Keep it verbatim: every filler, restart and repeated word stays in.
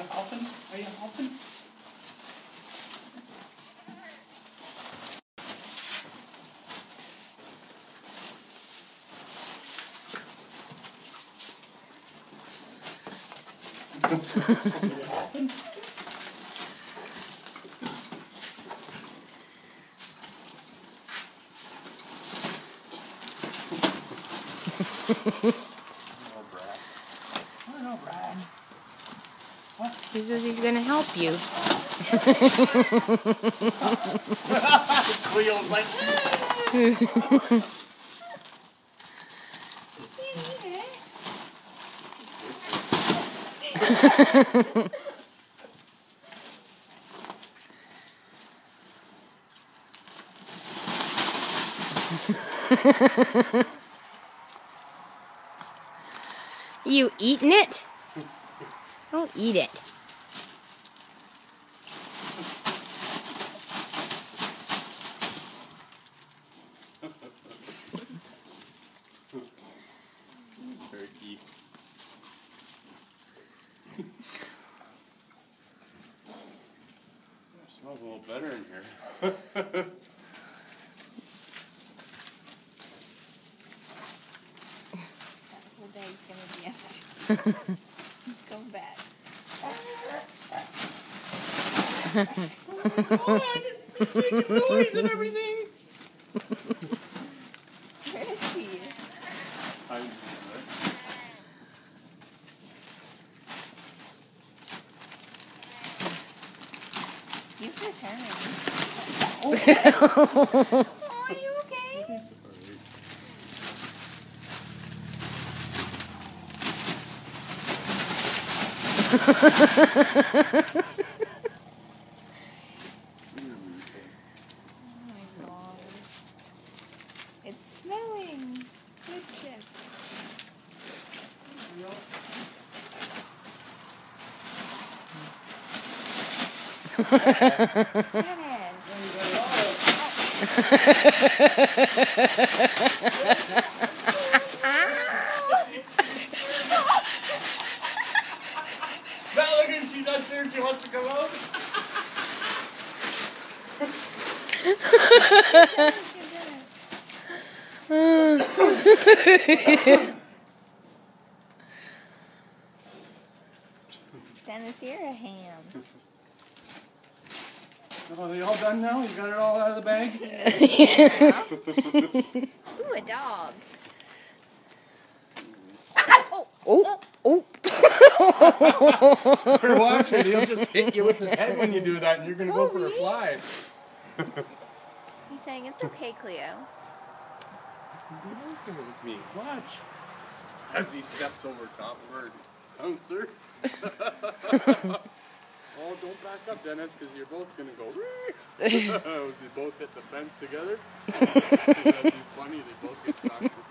you helping? Are you helping? Are you helping? Oh, Brad. I know, Brad. What? He says he's going to help you. Cleo's like, You eating it? Don't eat it. turkey. It smells a little better in here. The bag's gonna be empty. Go back. Oh, I didn't make a noise and everything. Where is she? I'm Use her turn. Oh, are you okay? Oh my god. It's snowing. Good shit. Dennis. now look at she's not sure if she wants to come out. Dennis, you're a ham. Oh, are they all done now? You got it all out of the bag? Yeah. Ooh, a dog. Oh, oh. We're watching. He'll just hit you with his head when you do that, and you're going to go for a fly. He's saying it's okay, Cleo. Be okay with me. Watch. As he steps over top of her bouncer. Oh, don't back up, Dennis, because you're both going to go. As they both hit the fence together. That'd be funny. They both get knocked.